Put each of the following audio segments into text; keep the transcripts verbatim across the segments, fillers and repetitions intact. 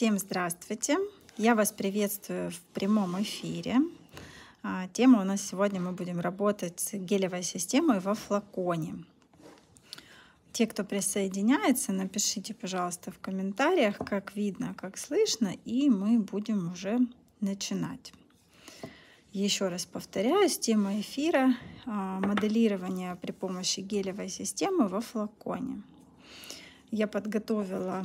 Всем здравствуйте! Я вас приветствую в прямом эфире. А, Тема у нас сегодня: мы будем работать с гелевой системой во флаконе. Те, кто присоединяется, напишите, пожалуйста, в комментариях, как видно, как слышно, и мы будем уже начинать. Еще раз повторяюсь, тема эфира — моделирование при помощи гелевой системы во флаконе. Я подготовила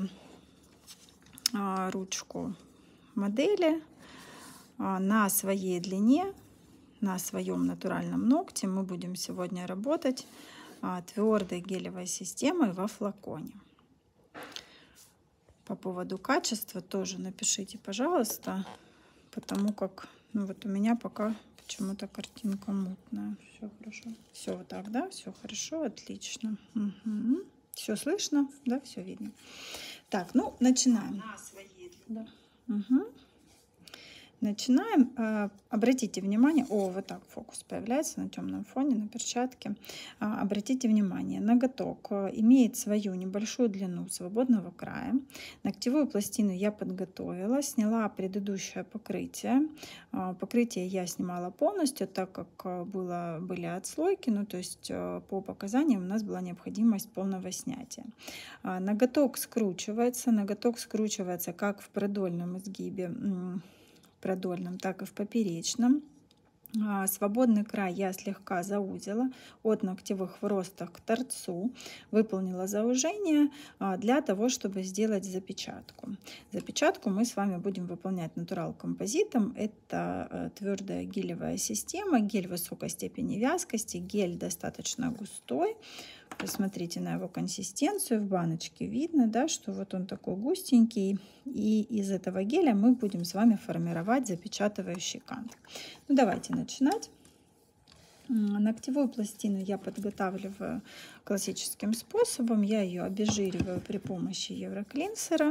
ручку модели на своей длине, на своем натуральном ногте. Мы будем сегодня работать твердой гелевой системой во флаконе. По поводу качества тоже напишите, пожалуйста, потому как ну вот у меня пока почему-то картинка мутная. Все хорошо. Все вот так, да? Все хорошо, отлично. Угу. Все слышно, да? Все видно. Так, ну начинаем. Да. Угу. Начинаем. Обратите внимание, о, вот так фокус появляется на темном фоне, на перчатке. Обратите внимание, ноготок имеет свою небольшую длину свободного края. Ногтевую пластину я подготовила, сняла предыдущее покрытие. Покрытие я снимала полностью, так как было, были отслойки, ну то есть по показаниям у нас была необходимость полного снятия. Ноготок скручивается, ноготок скручивается как в продольном изгибе, продольном, так и в поперечном. Свободный край я слегка заузила от ногтевых вростов к торцу, выполнила заужение для того, чтобы сделать запечатку. Запечатку мы с вами будем выполнять натурал композитом. Это твердая гелевая система, гель высокой степени вязкости, гель достаточно густой. Посмотрите на его консистенцию, в баночке видно, да, что вот он такой густенький, и из этого геля мы будем с вами формировать запечатывающий кант. Ну давайте начинать. Ногтевую пластину я подготавливаю классическим способом, я ее обезжириваю при помощи евроклинсера.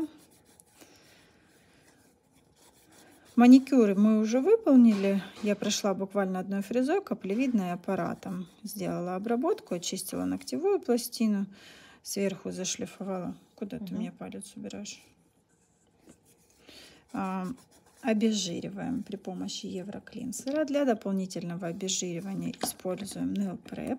Маникюры мы уже выполнили. Я прошла буквально одной фрезой, каплевидной аппаратом. Сделала обработку, очистила ногтевую пластину, сверху зашлифовала. Куда угу. ты мне палец убираешь? А, обезжириваем при помощи евроклинсера. Для дополнительного обезжиривания используем Nail Prep.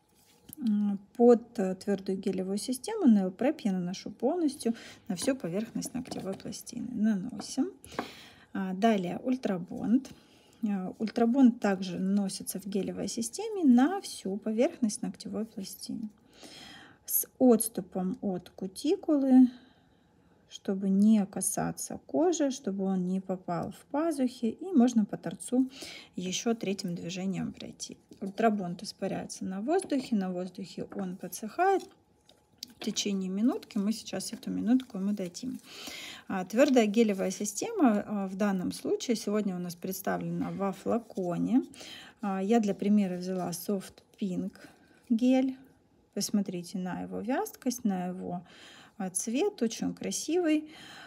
Под твердую гелевую систему Nail Prep я наношу полностью на всю поверхность ногтевой пластины. Наносим. Далее ультрабонд. Ультрабонд также наносится в гелевой системе на всю поверхность ногтевой пластины. С отступом от кутикулы, чтобы не касаться кожи, чтобы он не попал в пазухи. И можно по торцу еще третьим движением пройти. Ультрабонд испаряется на воздухе. На воздухе он подсыхает. В течение минутки, мы сейчас эту минутку мы дадим. Твердая гелевая система в данном случае сегодня у нас представлена во флаконе. Я для примера взяла Soft Pink гель. Посмотрите на его вязкость, на его цвет, очень красивый.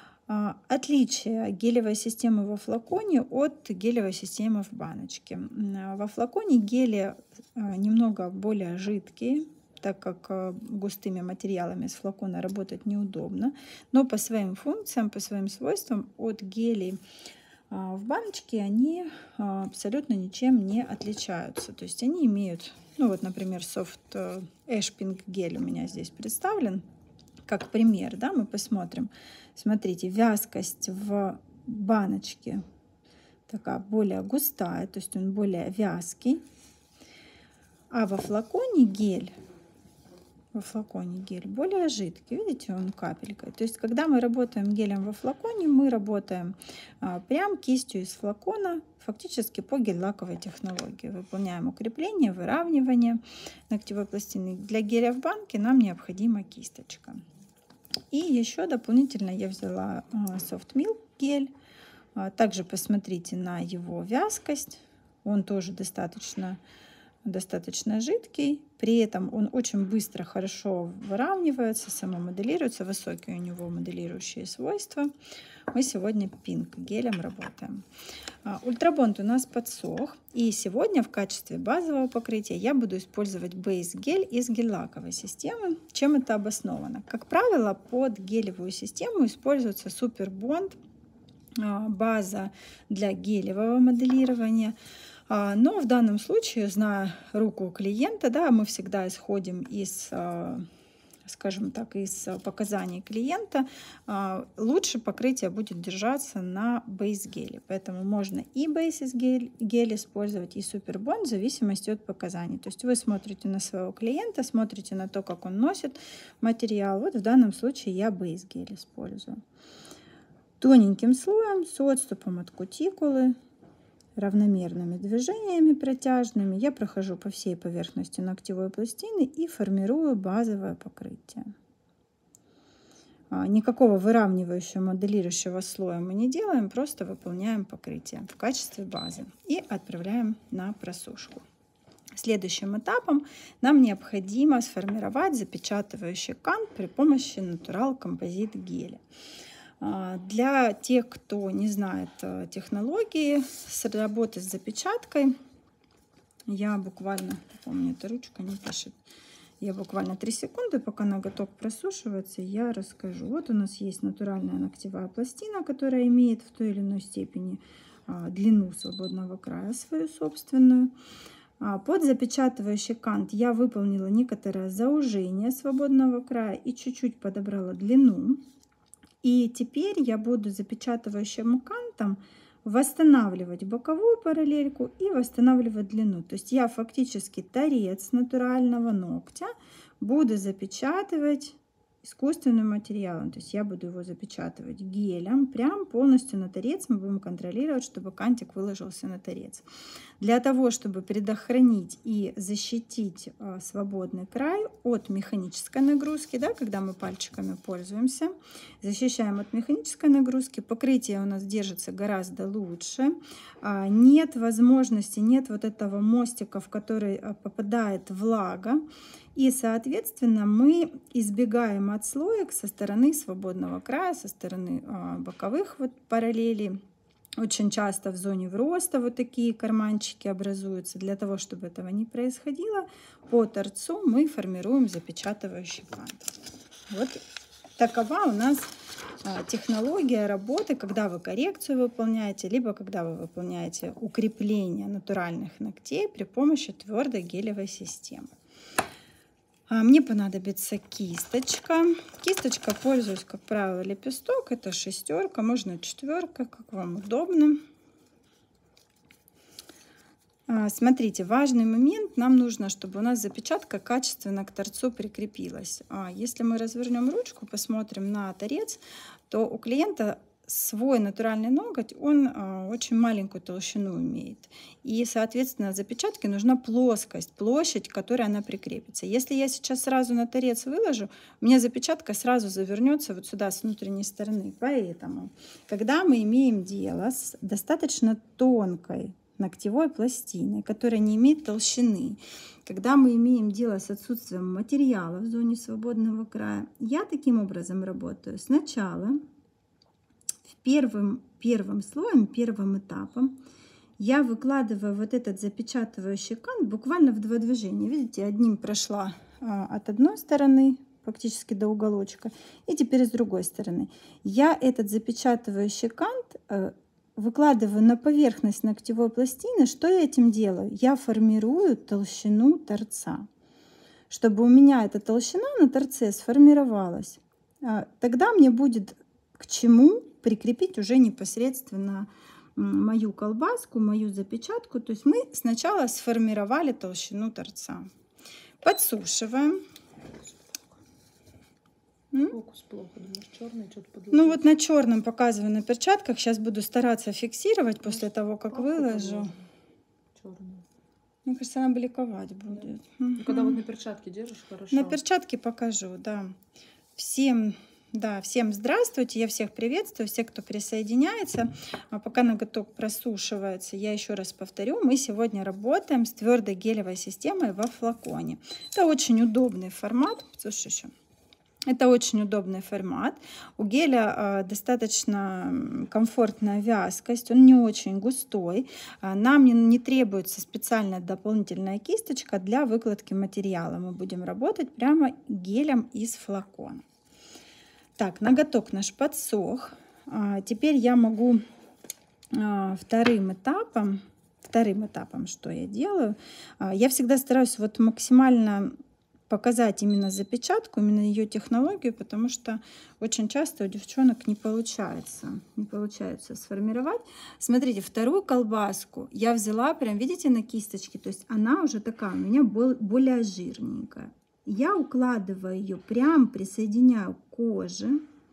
Отличие гелевой системы во флаконе от гелевой системы в баночке. Во флаконе гели немного более жидкие, так как густыми материалами с флакона работать неудобно. Но по своим функциям, по своим свойствам от гелей в баночке они абсолютно ничем не отличаются. То есть они имеют, ну вот, например, Soft Ash Pink гель у меня здесь представлен. Как пример, да, мы посмотрим. Смотрите, вязкость в баночке такая более густая, то есть он более вязкий. А во флаконе гель Во флаконе гель более жидкий, видите, он капелькой. То есть, когда мы работаем гелем во флаконе, мы работаем а, прям кистью из флакона, фактически по гель-лаковой технологии. Выполняем укрепление, выравнивание ногтевой пластины. Для геля в банке нам необходима кисточка. И еще дополнительно я взяла а, Soft Milk гель. А, также посмотрите на его вязкость. Он тоже достаточно достаточно жидкий, при этом он очень быстро, хорошо выравнивается, самомоделируется, высокие у него моделирующие свойства. Мы сегодня пинк гелем работаем. Ультрабонд у нас подсох, и сегодня в качестве базового покрытия я буду использовать бейс-гель из гель-лаковой системы. Чем это обосновано? Как правило, под гелевую систему используется супербонд, база для гелевого моделирования. Но в данном случае, зная руку клиента, да, мы всегда исходим из, скажем так, из показаний клиента, лучше покрытие будет держаться на бейс-геле. Поэтому можно и бейс-гель гель использовать, и супербонд в зависимости от показаний. То есть вы смотрите на своего клиента, смотрите на то, как он носит материал. Вот в данном случае я бейс-гель использую. Тоненьким слоем с отступом от кутикулы, равномерными движениями протяжными я прохожу по всей поверхности ногтевой пластины и формирую базовое покрытие. Никакого выравнивающего моделирующего слоя мы не делаем, просто выполняем покрытие в качестве базы и отправляем на просушку. Следующим этапом нам необходимо сформировать запечатывающий кант при помощи Natural Composite геля. Для тех, кто не знает технологии с работы с запечаткой, я буквально, помню, эта ручка не пишет, я буквально три секунды, пока ноготок просушивается, я расскажу. Вот у нас есть натуральная ногтевая пластина, которая имеет в той или иной степени длину свободного края свою собственную. Под запечатывающий кант я выполнила некоторое заужение свободного края и чуть-чуть подобрала длину. И теперь я буду запечатывающим кантом восстанавливать боковую параллельку и восстанавливать длину. То есть я фактически торец натурального ногтя буду запечатывать искусственным материалом. То есть я буду его запечатывать гелем прям полностью на торец. Мы будем контролировать, чтобы кантик выложился на торец. Для того, чтобы предохранить и защитить а, свободный край от механической нагрузки, да, когда мы пальчиками пользуемся, защищаем от механической нагрузки, покрытие у нас держится гораздо лучше. А, нет возможности, нет вот этого мостика, в который а, попадает влага. И, соответственно, мы избегаем отслоек со стороны свободного края, со стороны а, боковых вот параллелей. Очень часто в зоне вроста вот такие карманчики образуются. Для того, чтобы этого не происходило, по торцу мы формируем запечатывающий кант. Вот такова у нас а, технология работы, когда вы коррекцию выполняете, либо когда вы выполняете укрепление натуральных ногтей при помощи твердой гелевой системы. Мне понадобится кисточка. Кисточка пользуюсь, как правило, лепесток. Это шестерка, можно четверка, как вам удобно. Смотрите, важный момент. Нам нужно, чтобы у нас запечатка качественно к торцу прикрепилась. Если мы развернем ручку, посмотрим на торец, то у клиента свой натуральный ноготь, он э, очень маленькую толщину имеет. И, соответственно, запечатке нужна плоскость, площадь, к которой она прикрепится. Если я сейчас сразу на торец выложу, у меня запечатка сразу завернется вот сюда с внутренней стороны. Поэтому, когда мы имеем дело с достаточно тонкой ногтевой пластиной, которая не имеет толщины, когда мы имеем дело с отсутствием материала в зоне свободного края, я таким образом работаю. Сначала Первым, первым слоем, первым этапом я выкладываю вот этот запечатывающий кант буквально в два движения. Видите, одним прошла а, от одной стороны, фактически до уголочка, и теперь с другой стороны. Я этот запечатывающий кант а, выкладываю на поверхность ногтевой пластины. Что я этим делаю? Я формирую толщину торца. Чтобы у меня эта толщина на торце сформировалась, а, тогда мне будет к чему прикрепить уже непосредственно мою колбаску, мою запечатку. То есть мы сначала сформировали толщину торца. Подсушиваем. Фокус плохо, думаешь, черный что-то подложить? Ну вот на черном показываю на перчатках. Сейчас буду стараться фиксировать после того, как Плохо выложу. Черный. Мне кажется, она бликовать будет. Да. Ну, когда вот на перчатке держишь, хорошо. На перчатке покажу, да. Всем Да, всем здравствуйте, я всех приветствую, все, кто присоединяется. А пока ноготок просушивается, я еще раз повторю, мы сегодня работаем с твердой гелевой системой во флаконе. Это очень удобный формат. Слушай, еще. Это очень удобный формат. У геля э, достаточно комфортная вязкость, он не очень густой. Нам не, не требуется специальная дополнительная кисточка для выкладки материала. Мы будем работать прямо гелем из флакона. Так, ноготок наш подсох. А, теперь я могу а, вторым этапом, вторым этапом, что я делаю, а, я всегда стараюсь вот максимально показать именно запечатку, именно ее технологию, потому что очень часто у девчонок не получается, не получается сформировать. Смотрите, вторую колбаску я взяла, прям видите, на кисточке, то есть она уже такая у меня более жирненькая. Я укладываю ее, прям присоединяю к коже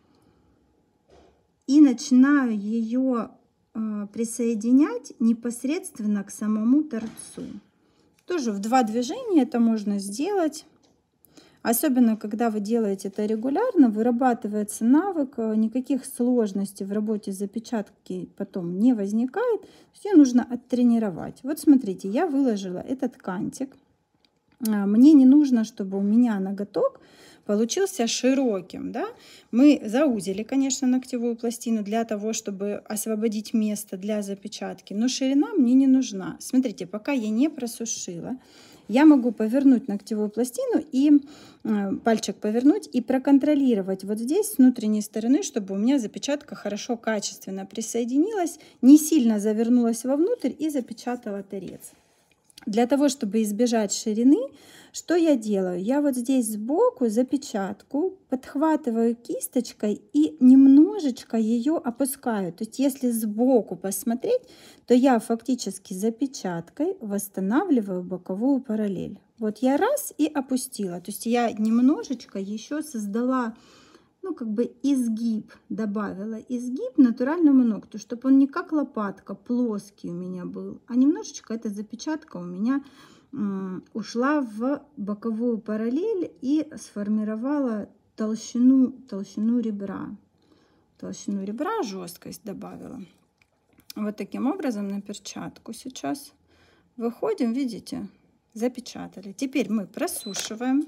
и начинаю ее э, присоединять непосредственно к самому торцу. Тоже в два движения это можно сделать. Особенно, когда вы делаете это регулярно, вырабатывается навык, никаких сложностей в работе запечатки потом не возникает. Все нужно оттренировать. Вот смотрите, я выложила этот кантик. Мне не нужно, чтобы у меня ноготок получился широким. Да? Мы заузили, конечно, ногтевую пластину для того, чтобы освободить место для запечатки, но ширина мне не нужна. Смотрите, пока я не просушила, я могу повернуть ногтевую пластину и э, пальчик повернуть и проконтролировать вот здесь с внутренней стороны, чтобы у меня запечатка хорошо, качественно присоединилась, не сильно завернулась вовнутрь и запечатала торец. Для того, чтобы избежать ширины, что я делаю? Я вот здесь сбоку запечатку подхватываю кисточкой и немножечко ее опускаю. То есть если сбоку посмотреть, то я фактически запечаткой восстанавливаю боковую параллель. Вот я раз и опустила. То есть я немножечко еще создала, ну как бы изгиб, добавила изгиб натуральному ногтю, чтобы он не как лопатка плоский у меня был, а немножечко эта запечатка у меня м, ушла в боковую параллель и сформировала толщину, толщину ребра. Толщину ребра, жесткость добавила. Вот таким образом на перчатку сейчас выходим, видите, запечатали. Теперь мы просушиваем.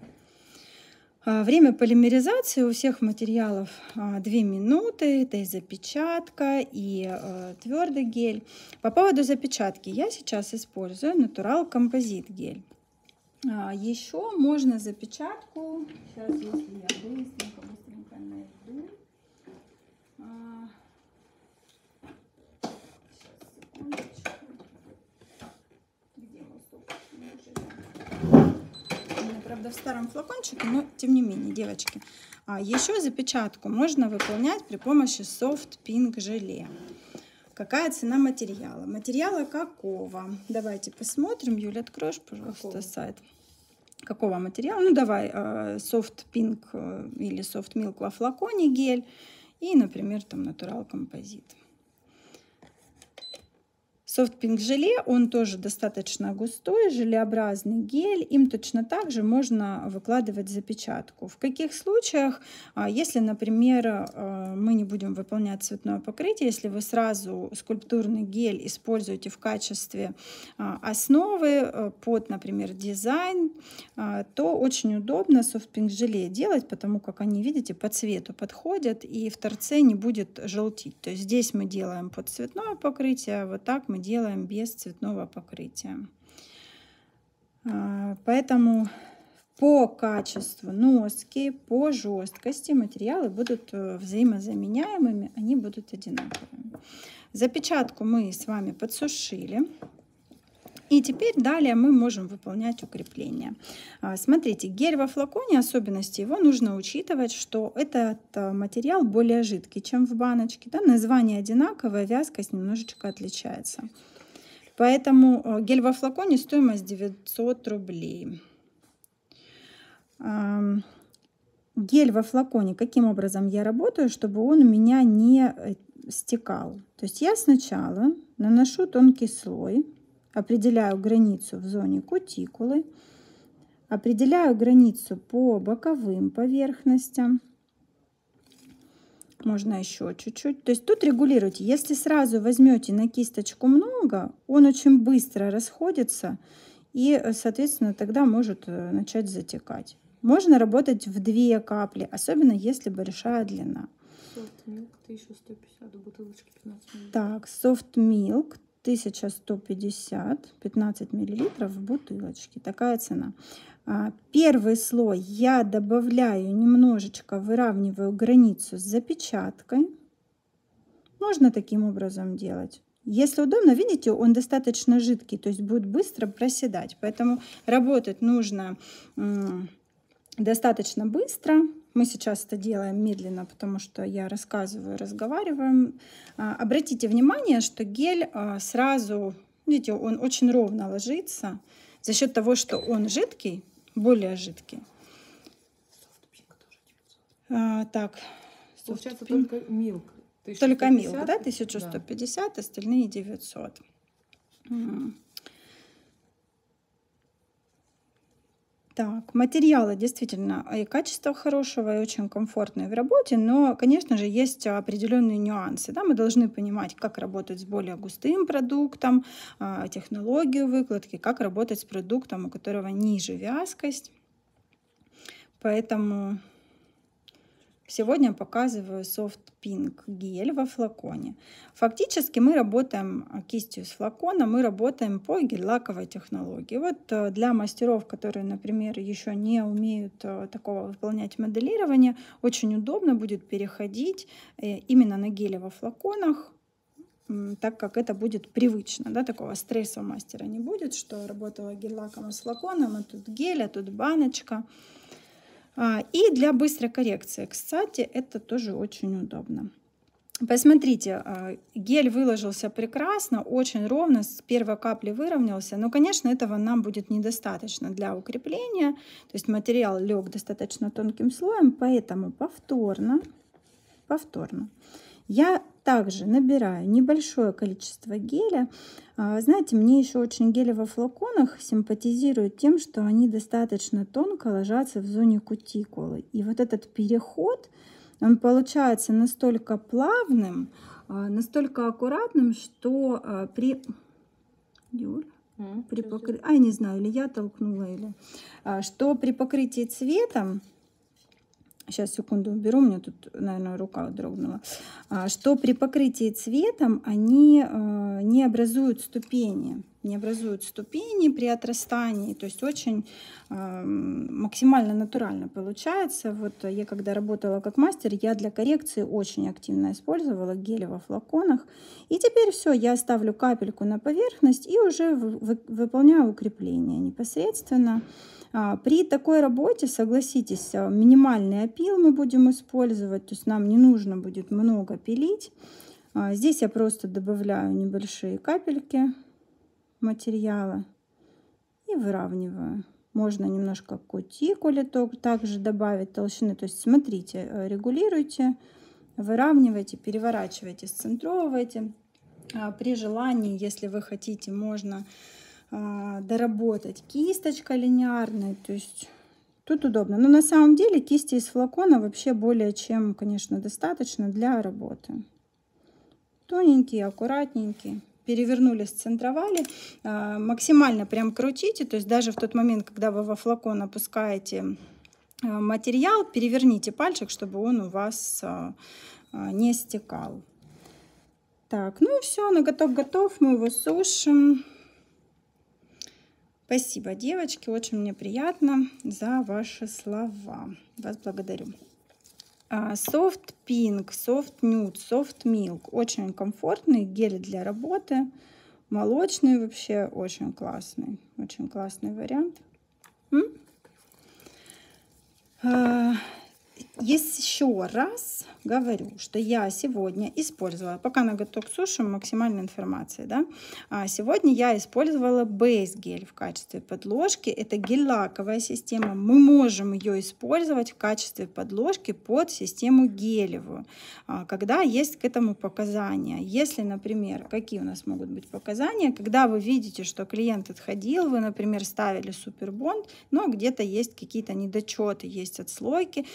Время полимеризации у всех материалов две минуты, это и запечатка, и э, твердый гель. По поводу запечатки я сейчас использую Natural Composite гель. А, еще можно запечатку, сейчас если я быстренько, быстренько найду. А, сейчас, секундочку. Где мой стопочный? Правда, в старом флакончике, но тем не менее, девочки. А еще запечатку можно выполнять при помощи Soft Pink желе. Какая цена материала? Материала какого? Давайте посмотрим. Юля, откроешь, пожалуйста, какого? Сайт. Какого материала? Ну, давай Soft Pink или Soft Milk во флаконе гель. И, например, там Natural Composite. Soft Pink желе, он тоже достаточно густой, желеобразный гель. Им точно так же можно выкладывать запечатку. В каких случаях, если, например, мы не будем выполнять цветное покрытие, если вы сразу скульптурный гель используете в качестве основы под, например, дизайн, то очень удобно Soft Pink желе делать, потому как они, видите, по цвету подходят и в торце не будет желтить. То есть здесь мы делаем под цветное покрытие, а вот так мы делаем без цветного покрытия. Поэтому по качеству носки, по жесткости материалы будут взаимозаменяемыми, они будут одинаковыми. Запечатку мы с вами подсушили. И теперь далее мы можем выполнять укрепления. Смотрите, гель во флаконе, особенности его нужно учитывать, что этот материал более жидкий, чем в баночке. Да? Название одинаковое, вязкость немножечко отличается. Поэтому гель во флаконе стоимость девятьсот рублей. Гель во флаконе, каким образом я работаю, чтобы он у меня не стекал. То есть я сначала наношу тонкий слой, определяю границу в зоне кутикулы, определяю границу по боковым поверхностям. Можно еще чуть-чуть. То есть тут регулируйте. Если сразу возьмете на кисточку много, он очень быстро расходится и, соответственно, тогда может начать затекать. Можно работать в две капли, особенно если большая длина. Soft Milk тысяча сто пятьдесят, бутылочки пятнадцать миллилитров. Так, Soft Milk тысяча сто пятьдесят, пятнадцать миллилитров в бутылочке. Такая цена. Первый слой я добавляю немножечко, выравниваю границу с запечаткой. Можно таким образом делать. Если удобно, видите, он достаточно жидкий, то есть будет быстро проседать. Поэтому работать нужно достаточно быстро. Мы сейчас это делаем медленно, потому что я рассказываю, разговариваем. Обратите внимание, что гель сразу, видите, он очень ровно ложится за счет того, что он жидкий. Более жидкий. А, так, получается только Milk. Только Milk, да, тысяча сто пятьдесят, да. Остальные девятьсот. Так, материалы действительно и качество хорошего, и очень комфортные в работе, но, конечно же, есть определенные нюансы. Да? Мы должны понимать, как работать с более густым продуктом, технологию выкладки, как работать с продуктом, у которого ниже вязкость. Поэтому сегодня показываю Soft Pink гель во флаконе. Фактически мы работаем кистью с флакона, мы работаем по гель-лаковой технологии. Вот для мастеров, которые, например, еще не умеют такого выполнять моделирование, очень удобно будет переходить именно на гели во флаконах, так как это будет привычно. Да, такого стресса у мастера не будет, что работала гель-лаком с флаконом, а тут гель, а тут баночка. И для быстрой коррекции, кстати, это тоже очень удобно. Посмотрите, гель выложился прекрасно, очень ровно, с первой капли выровнялся. Но, конечно, этого нам будет недостаточно для укрепления. То есть материал лег достаточно тонким слоем, поэтому повторно, повторно я также набираю небольшое количество геля. Знаете, мне еще очень гели во флаконах симпатизируют тем, что они достаточно тонко ложатся в зоне кутикулы. И вот этот переход, он получается настолько плавным, настолько аккуратным, что при... Юль? Mm, при покры... А, я не знаю, или я толкнула, или... Что при покрытии цветом, сейчас, секунду, уберу, у меня тут, наверное, рука дрогнула. Что при покрытии цветом они не образуют ступени. Не образуют ступени при отрастании. То есть очень максимально натурально получается. Вот я когда работала как мастер, я для коррекции очень активно использовала гели во флаконах. И теперь все, я ставлю капельку на поверхность и уже выполняю укрепление непосредственно. При такой работе, согласитесь, минимальный опил мы будем использовать, то есть нам не нужно будет много пилить. Здесь я просто добавляю небольшие капельки материала и выравниваю. Можно немножко кутикуле также добавить толщины, то есть смотрите, регулируйте, выравнивайте, переворачивайте, сцентровывайте. При желании, если вы хотите, можно доработать кисточкой линейной, то есть тут удобно. Но на самом деле кисти из флакона вообще более чем, конечно, достаточно для работы. Тоненькие, аккуратненькие. Перевернули, сцентровали. Максимально прям крутите, то есть даже в тот момент, когда вы во флакон опускаете материал, переверните пальчик, чтобы он у вас не стекал. Так, ну и все, наготов готов, мы его сушим. Спасибо, девочки, очень мне приятно за ваши слова. Вас благодарю. Soft Pink, Soft Nude, Soft Milk. Очень комфортный гель для работы. Молочный вообще очень классный. Очень классный вариант. М? Еще раз говорю, что я сегодня использовала, пока ноготок сушим, максимальной информации, да, а сегодня я использовала Base гель в качестве подложки. Это гель-лаковая система. Мы можем ее использовать в качестве подложки под систему гелевую, когда есть к этому показания. Если, например, какие у нас могут быть показания, когда вы видите, что клиент отходил, вы, например, ставили супербонд, но где-то есть какие-то недочеты, есть отслойки. Если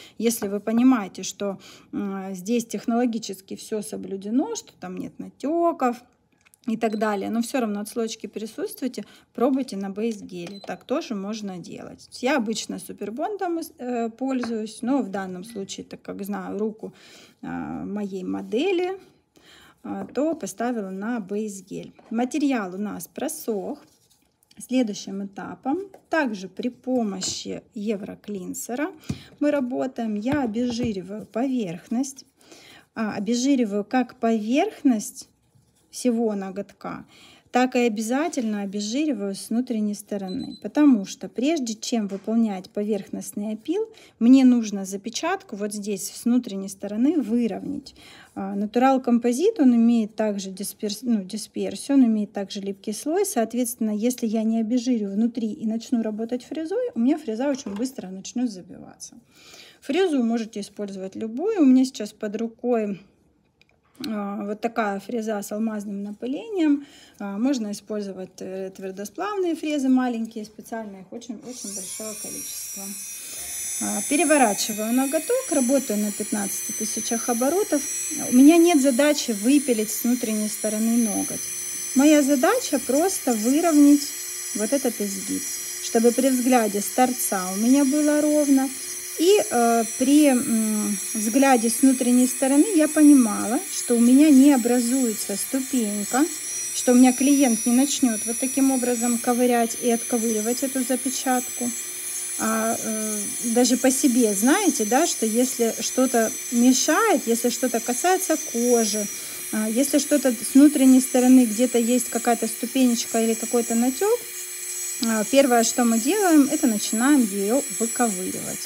если вы понимаете, что здесь технологически все соблюдено, что там нет натеков и так далее, но все равно отслоечки присутствуете, пробуйте на бейс-геле. Так тоже можно делать. Я обычно супербондом э, пользуюсь, но в данном случае, так как знаю руку э, моей модели, э, то поставила на бейс-гель. Материал у нас просох. Следующим этапом, также при помощи евроклинсера мы работаем. Я обезжириваю поверхность, а, обезжириваю как поверхность всего ноготка, так и обязательно обезжириваю с внутренней стороны, потому что прежде чем выполнять поверхностный опил, мне нужно запечатку вот здесь с внутренней стороны выровнять. Натурал композит, он имеет также дисперс, ну, дисперсию, он имеет также липкий слой, соответственно, если я не обезжирю внутри и начну работать фрезой, у меня фреза очень быстро начнет забиваться. Фрезу можете использовать любую, у меня сейчас под рукой вот такая фреза с алмазным напылением. Можно использовать твердосплавные фрезы маленькие, специальные, их очень, очень большое количество. Переворачиваю ноготок, работаю на пятнадцати тысячах оборотов. У меня нет задачи выпилить с внутренней стороны ноготь. Моя задача просто выровнять вот этот изгиб, чтобы при взгляде с торца у меня было ровно. И э, при э, взгляде с внутренней стороны я понимала, что у меня не образуется ступенька, что у меня клиент не начнет вот таким образом ковырять и отковыривать эту запечатку. А, э, даже по себе знаете, да, что если что-то мешает, если что-то касается кожи, э, если что-то с внутренней стороны где-то есть какая-то ступенечка или какой-то натек, э, первое, что мы делаем, это начинаем ее выковыривать.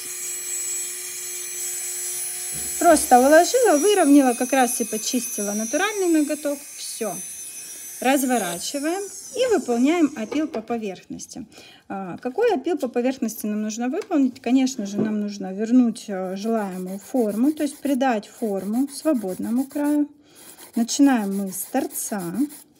Просто уложила, выровняла, как раз и почистила натуральный ноготок. Все. Разворачиваем и выполняем опил по поверхности. Какой опил по поверхности нам нужно выполнить? Конечно же, нам нужно вернуть желаемую форму, то есть придать форму свободному краю. Начинаем мы с торца.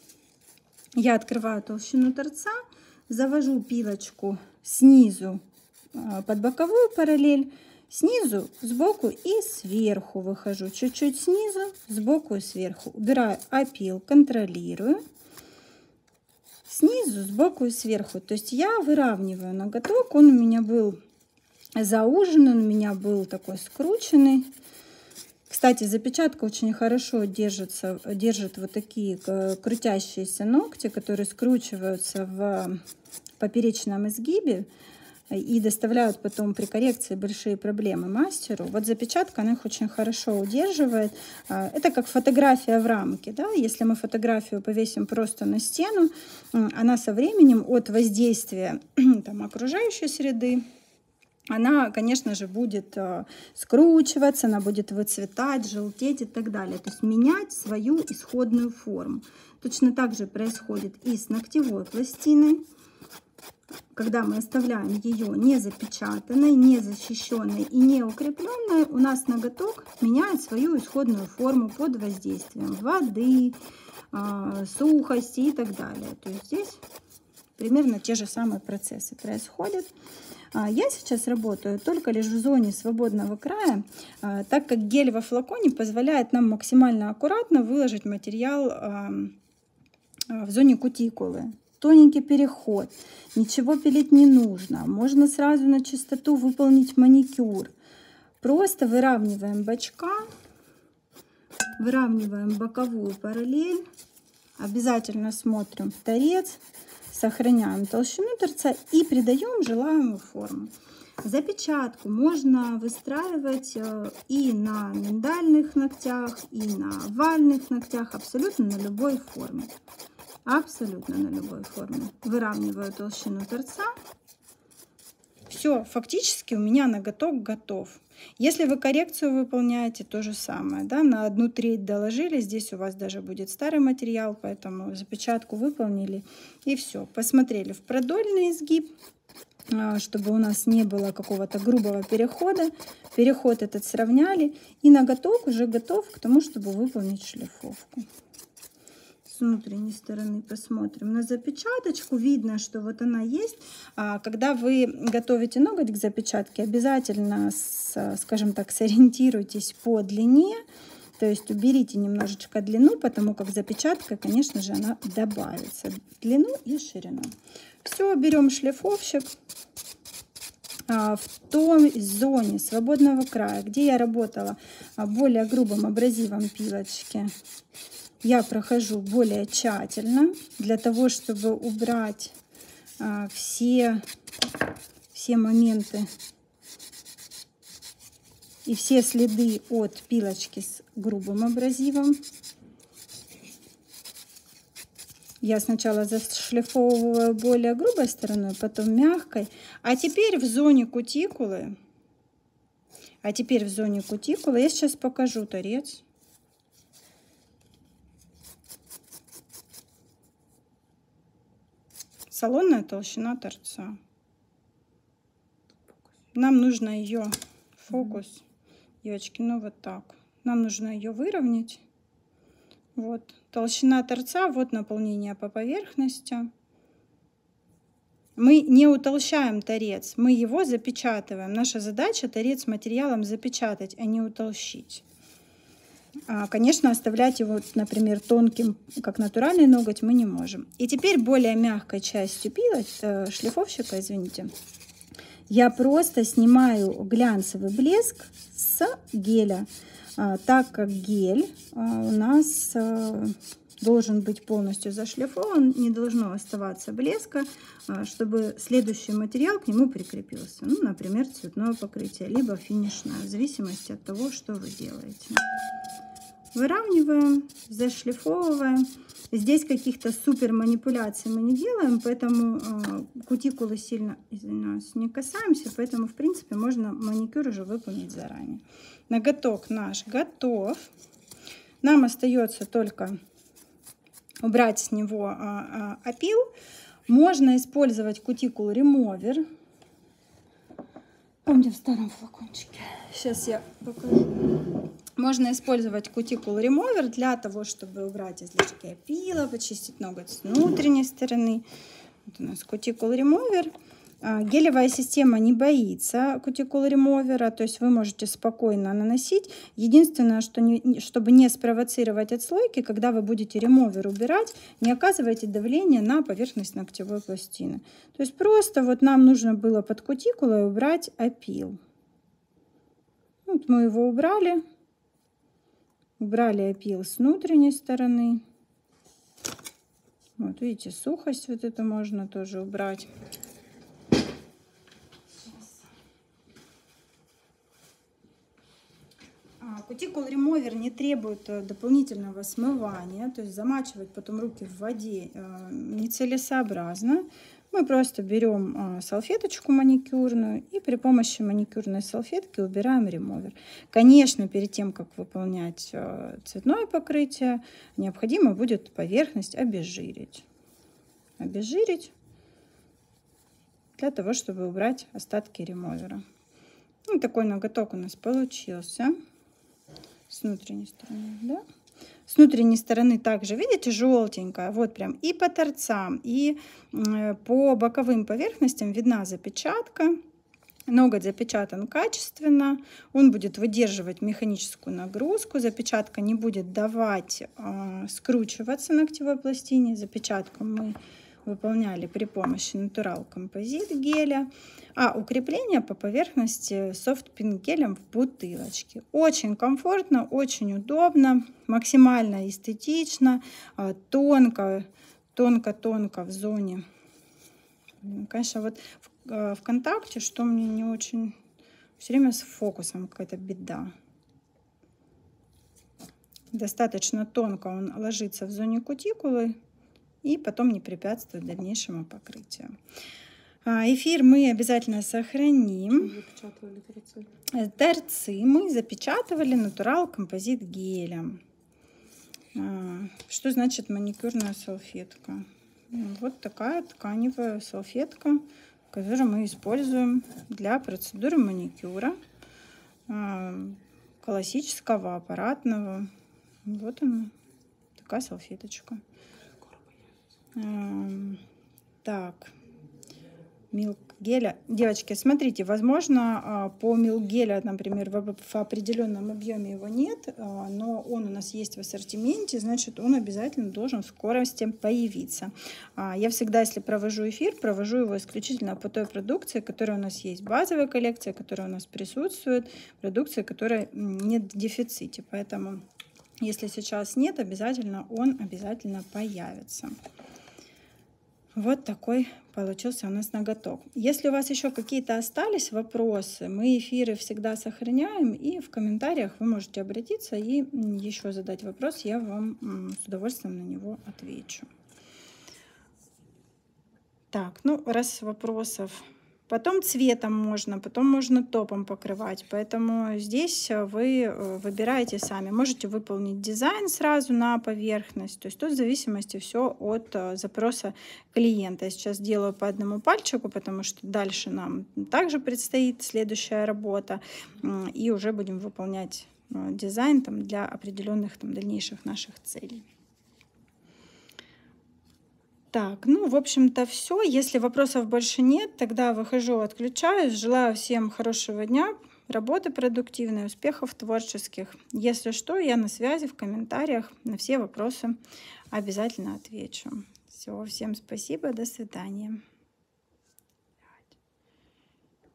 Я открываю толщину торца, завожу пилочку снизу под боковую параллель, снизу, сбоку и сверху выхожу. Чуть-чуть снизу, сбоку и сверху. Убираю опил, контролирую. Снизу, сбоку и сверху. То есть я выравниваю ноготок. Он у меня был зауженный, он у меня был такой скрученный. Кстати, запечатка очень хорошо держится, держит вот такие крутящиеся ногти, которые скручиваются в поперечном изгибе и доставляют потом при коррекции большие проблемы мастеру. Вот запечатка, она их очень хорошо удерживает. Это как фотография в рамке. Да? Если мы фотографию повесим просто на стену, она со временем от воздействия там, окружающей среды, она, конечно же, будет скручиваться, она будет выцветать, желтеть и так далее. То есть менять свою исходную форму. Точно так же происходит и с ногтевой пластиной. Когда мы оставляем ее не запечатанной, не защищенной и не укрепленной, у нас ноготок меняет свою исходную форму под воздействием воды, сухости и так далее. То есть здесь примерно те же самые процессы происходят. Я сейчас работаю только лишь в зоне свободного края, так как гель во флаконе позволяет нам максимально аккуратно выложить материал в зоне кутикулы. Тоненький переход, ничего пилить не нужно. Можно сразу на чистоту выполнить маникюр. Просто выравниваем бочка, выравниваем боковую параллель. Обязательно смотрим в торец, сохраняем толщину торца и придаем желаемую форму. Запечатку можно выстраивать и на миндальных ногтях, и на овальных ногтях, абсолютно на любой форме. Абсолютно на любой форме. Выравниваю толщину торца. Все, фактически у меня ноготок готов. Если вы коррекцию выполняете, то же самое. Да? На одну треть доложили, здесь у вас даже будет старый материал, поэтому запечатку выполнили и все. Посмотрели в продольный изгиб, чтобы у нас не было какого-то грубого перехода. Переход этот сравняли, и ноготок уже готов к тому, чтобы выполнить шлифовку. с внутренней стороны посмотрим на запечаточку. Видно, что вот она есть. Когда вы готовите ноготь к запечатке, обязательно, скажем так, сориентируйтесь по длине. То есть уберите немножечко длину, потому как запечатка, конечно же, она добавится. Длину и ширину. Все, берем шлифовщик. В той зоне свободного края, где я работала более грубым абразивом пилочки, я прохожу более тщательно, для того, чтобы убрать все, все моменты и все следы от пилочки с грубым абразивом. Я сначала зашлифовываю более грубой стороной, потом мягкой. А теперь в зоне кутикулы, а теперь в зоне кутикулы, я сейчас покажу торец. Салонная толщина торца. Нам нужно ее, фокус, девочки, ну вот так. Нам нужно ее выровнять. Вот толщина торца, вот наполнение по поверхности. Мы не утолщаем торец, мы его запечатываем. Наша задача торец материалом запечатать, а не утолщить. Конечно, оставлять его, например, тонким, как натуральный ноготь, мы не можем. И теперь более мягкой частью пилочки, шлифовщика, извините, я просто снимаю глянцевый блеск с геля, так как гель у нас должен быть полностью зашлифован, не должно оставаться блеска, чтобы следующий материал к нему прикрепился. Ну, например, цветное покрытие, либо финишное, в зависимости от того, что вы делаете. Выравниваем, зашлифовываем. Здесь каких-то супер манипуляций мы не делаем, поэтому кутикулы сильно, извиняюсь, не касаемся, поэтому, в принципе, можно маникюр уже выполнить заранее. Ноготок наш готов. Нам остается только убрать с него а, а, опил. Можно использовать кутикул ремовер. Помните, в старом флакончике. Сейчас я покажу. Можно использовать кутикул ремовер для того, чтобы убрать излишки опила, почистить ноготь с внутренней стороны. Вот у нас кутикул ремовер. Гелевая система не боится кутикул ремовера, то есть вы можете спокойно наносить. Единственное, что не, чтобы не спровоцировать отслойки, когда вы будете ремовер убирать, не оказывайте давление на поверхность ногтевой пластины. То есть просто вот нам нужно было под кутикулой убрать опил. Вот мы его убрали. Убрали опил с внутренней стороны. Вот видите, сухость вот это можно тоже убрать. Кутикул ремовер не требует дополнительного смывания, то есть замачивать потом руки в воде нецелесообразно. Мы просто берем салфеточку маникюрную и при помощи маникюрной салфетки убираем ремовер. Конечно, перед тем, как выполнять цветное покрытие, необходимо будет поверхность обезжирить. Обезжирить для того, чтобы убрать остатки ремовера. Вот такой ноготок у нас получился. С внутренней стороны, да? С внутренней стороны также, видите, желтенькая, вот прям и по торцам, и по боковым поверхностям видна запечатка. Ноготь запечатан качественно, он будет выдерживать механическую нагрузку, запечатка не будет давать э, скручиваться ногтевой пластине. Запечатку мы выполняли при помощи Natural Composite геля, а укрепление по поверхности Soft Pink гелем в бутылочке. Очень комфортно, очень удобно, максимально эстетично, тонко, тонко-тонко в зоне. Конечно, вот в ВКонтакте, что мне не очень, все время с фокусом какая-то беда. Достаточно тонко он ложится в зоне кутикулы и потом не препятствует дальнейшему покрытию. Эфир мы обязательно сохраним. Запечатывали торцы. Торцы мы запечатывали Natural Composite гелем. Что значит маникюрная салфетка? Вот такая тканевая салфетка, которую мы используем для процедуры маникюра классического, аппаратного. Вот она, такая салфеточка. Эм, так. Милк геля. Девочки, смотрите, возможно, по милк геля, например, в, в определенном объеме его нет, но он у нас есть в ассортименте, значит, он обязательно должен в скорости появиться. Я всегда, если провожу эфир, провожу его исключительно по той продукции, которая у нас есть, базовая коллекция, которая у нас присутствует, продукция, которая нет в дефиците. Поэтому, если сейчас нет, обязательно он обязательно появится. Вот такой получился у нас ноготок. Если у вас еще какие-то остались вопросы, мы эфиры всегда сохраняем, и в комментариях вы можете обратиться и еще задать вопрос, я вам с удовольствием на него отвечу. Так, ну раз вопросов... Потом цветом можно, потом можно топом покрывать. Поэтому здесь вы выбираете сами. Можете выполнить дизайн сразу на поверхность. То есть тут в зависимости все от запроса клиента. Я сейчас делаю по одному пальчику, потому что дальше нам также предстоит следующая работа. И уже будем выполнять дизайн там, для определенных там, дальнейших наших целей. Так, ну, в общем-то, все. Если вопросов больше нет, тогда выхожу, отключаюсь. Желаю всем хорошего дня, работы продуктивной, успехов творческих. Если что, я на связи в комментариях. На все вопросы обязательно отвечу. Все, всем спасибо, до свидания.